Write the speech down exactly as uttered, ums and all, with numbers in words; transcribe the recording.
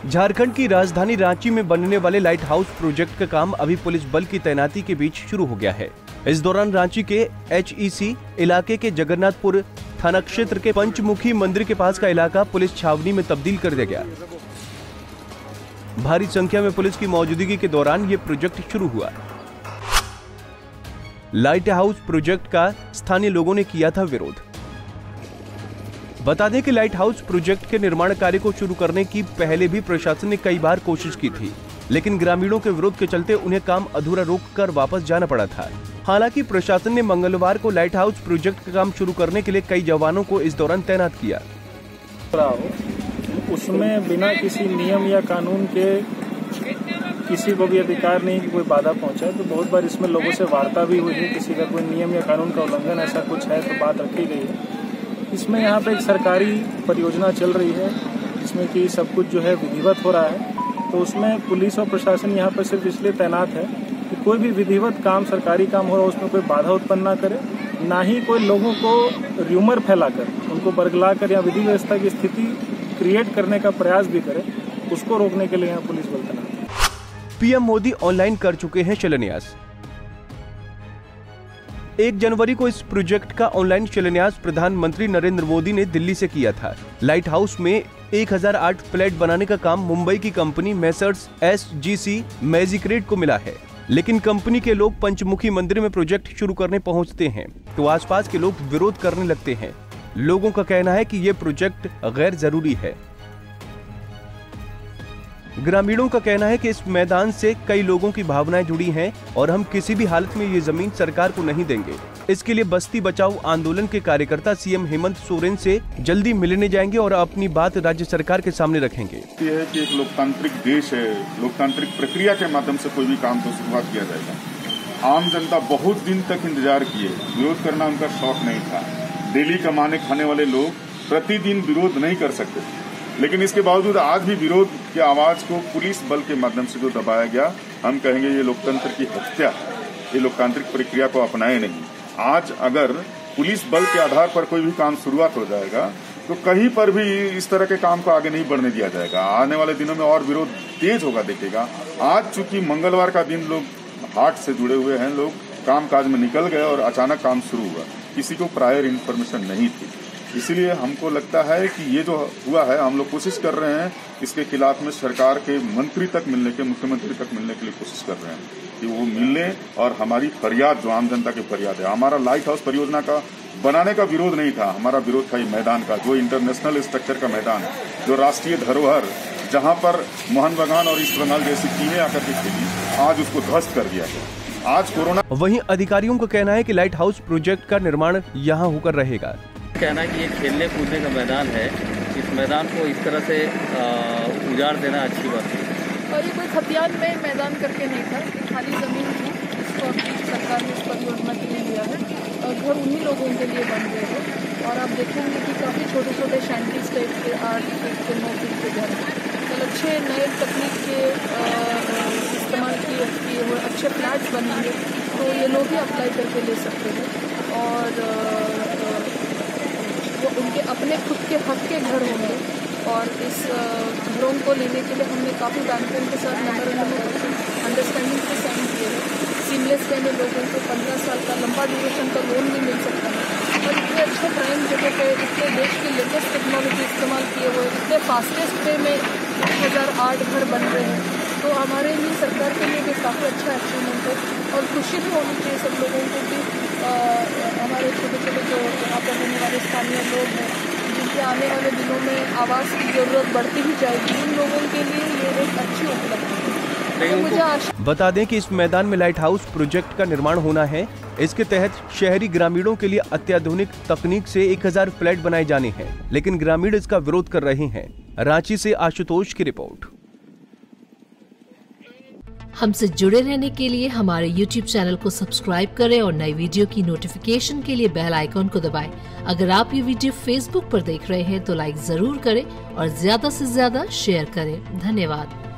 झारखंड की राजधानी रांची में बनने वाले लाइट हाउस प्रोजेक्ट का काम अभी पुलिस बल की तैनाती के बीच शुरू हो गया है। इस दौरान रांची के एच ई सी इलाके के जगन्नाथपुर थाना क्षेत्र के पंचमुखी मंदिर के पास का इलाका पुलिस छावनी में तब्दील कर दिया गया। भारी संख्या में पुलिस की मौजूदगी के दौरान ये प्रोजेक्ट शुरू हुआ। लाइट हाउस प्रोजेक्ट का स्थानीय लोगों ने किया था विरोध। बता दें कि लाइट हाउस प्रोजेक्ट के निर्माण कार्य को शुरू करने की पहले भी प्रशासन ने कई बार कोशिश की थी, लेकिन ग्रामीणों के विरोध के चलते उन्हें काम अधूरा रोककर वापस जाना पड़ा था। हालांकि प्रशासन ने मंगलवार को लाइट हाउस प्रोजेक्ट का काम शुरू करने के लिए कई जवानों को इस दौरान तैनात किया। उसमें बिना किसी नियम या कानून के किसी को भी अधिकार नहीं कि कोई बाधा पहुंचाए। तो बहुत बार इसमें लोगों से वार्ता भी हुई है, किसी का कोई नियम या कानून का उल्लंघन ऐसा कुछ है तो बात रखी गई है। इसमें यहाँ पे एक सरकारी परियोजना चल रही है जिसमें कि सब कुछ जो है विधिवत हो रहा है। तो उसमें पुलिस और प्रशासन यहाँ पर सिर्फ इसलिए तैनात है कि कोई भी विधिवत काम, सरकारी काम हो रहा है उसमें कोई बाधा उत्पन्न ना करे, ना ही कोई लोगों को र्यूमर फैलाकर उनको बरगलाकर या विधि व्यवस्था की स्थिति क्रिएट करने का प्रयास भी करे, उसको रोकने के लिए यहाँ पुलिस बल तैनात है। पीएम मोदी ऑनलाइन कर चुके हैं शिलान्यास। एक जनवरी को इस प्रोजेक्ट का ऑनलाइन शिलान्यास प्रधानमंत्री नरेंद्र मोदी ने दिल्ली से किया था। लाइट हाउस में एक हज़ार आठ फ्लैट बनाने का काम मुंबई की company messrs S G C Magicrete को मिला है, लेकिन कंपनी के लोग पंचमुखी मंदिर में प्रोजेक्ट शुरू करने पहुंचते हैं तो आसपास के लोग विरोध करने लगते हैं। लोगों का कहना है कि ये प्रोजेक्ट गैर जरूरी है। ग्रामीणों का कहना है कि इस मैदान से कई लोगों की भावनाएं जुड़ी हैं और हम किसी भी हालत में ये जमीन सरकार को नहीं देंगे। इसके लिए बस्ती बचाओ आंदोलन के कार्यकर्ता सीएम हेमंत सोरेन से जल्दी मिलने जाएंगे और अपनी बात राज्य सरकार के सामने रखेंगे। ये है कि एक लोकतांत्रिक देश है, लोकतांत्रिक प्रक्रिया के माध्यम से कोई भी काम तो शुरुआत किया जाएगा। आम जनता बहुत दिन तक इंतजार किए, विरोध करना उनका शौक नहीं था। डेली कमाने खाने वाले लोग प्रतिदिन विरोध नहीं कर सकते, लेकिन इसके बावजूद आज भी विरोध की आवाज को पुलिस बल के माध्यम से जो दबाया गया, हम कहेंगे ये लोकतंत्र की हत्या है। ये लोकतांत्रिक प्रक्रिया को अपनाए नहीं। आज अगर पुलिस बल के आधार पर कोई भी काम शुरुआत हो जाएगा तो कहीं पर भी इस तरह के काम को आगे नहीं बढ़ने दिया जाएगा। आने वाले दिनों में और विरोध तेज होगा देखिएगा। आज चूंकि मंगलवार का दिन लोग हाट से जुड़े हुए हैं, लोग काम काज में निकल गए और अचानक काम शुरू हुआ, किसी को प्रायर इन्फॉर्मेशन नहीं थी। इसीलिए हमको लगता है कि ये जो हुआ है, हम लोग कोशिश कर रहे हैं इसके खिलाफ में सरकार के मंत्री तक मिलने के, मुख्यमंत्री तक मिलने के लिए कोशिश कर रहे हैं कि वो मिलने और हमारी फरियाद जो आम जनता की फरियाद है, हमारा लाइट हाउस परियोजना का बनाने का विरोध नहीं था, हमारा विरोध था ये मैदान का, जो इंटरनेशनल स्ट्रक्चर का मैदान है, जो राष्ट्रीय धरोहर जहाँ पर मोहन बागान और ईस्ट बंगाल जैसी टीमें आकर के खेली, आज उसको ध्वस्त कर दिया गया। आज कोरोना। वहीं अधिकारियों का कहना है कि लाइट हाउस प्रोजेक्ट का निर्माण यहाँ होकर रहेगा। कहना है कि ये खेलने कूदने का मैदान है, इस मैदान को इस तरह से उजाड़ देना अच्छी बात है। और ये कोई खतियान में मैदान करके नहीं था, खाली ज़मीन थी, इसको अपनी सरकार ने इस परियोजना के लिए लिया है और घर उन्हीं लोगों के लिए बन गए हैं। और आप देखेंगे कि काफ़ी छोटे छोटे शैंटीज टाइप के, आठ फीट के, नौ फीट के घर, मतलब अच्छे नए तकनीक के इस्तेमाल किए किए हुए अच्छे फ्लैट्स बनेंगे, तो ये लोग ही अप्लाई करके ले सकते हैं और वो उनके अपने खुद के हक के घर होंगे। और इस घरों को लेने के लिए हमने काफ़ी बैंकों के साथ मेमोरेंडम अंडरस्टैंडिंग से साइन किए हैं। सीमलेस वे में लोगों को पंद्रह साल का लंबा ड्यूरेशन का लोन भी मिल सकता है और इतने अच्छे प्राइम जगह पे, इतने देश की लेटेस्ट टेक्नोलॉजी इस्तेमाल किए हुए, इतने फास्टेस्ट वे में एक हज़ार आठ घर बन रहे हैं। तो हमारे लिए, सरकार के लिए भी काफ़ी अच्छा अचीवमेंट है और खुशी भी होनी चाहिए सब लोगों को कि आ, हमारे छोटे छोटे जो यहाँ पर रहने वाले स्थानीय लोग हैं, जिनके आने वाले दिनों में आवास की जरूरत बढ़ती ही जाएगी, उन लोगों के लिए ये एक अच्छी उपलब्धि है। तो मुझे आशा। बता दें कि इस मैदान में लाइट हाउस प्रोजेक्ट का निर्माण होना है। इसके तहत शहरी ग्रामीणों के लिए अत्याधुनिक तकनीक से एक हज़ार फ्लैट बनाए जाने हैं, लेकिन ग्रामीण इसका विरोध कर रहे हैं। रांची से आशुतोष की रिपोर्ट। हमसे जुड़े रहने के लिए हमारे यूट्यूब चैनल को सब्सक्राइब करें और नई वीडियो की नोटिफिकेशन के लिए बेल आइकॉन को दबाएं। अगर आप ये वीडियो फेसबुक पर देख रहे हैं तो लाइक जरूर करें और ज्यादा से ज्यादा शेयर करें। धन्यवाद।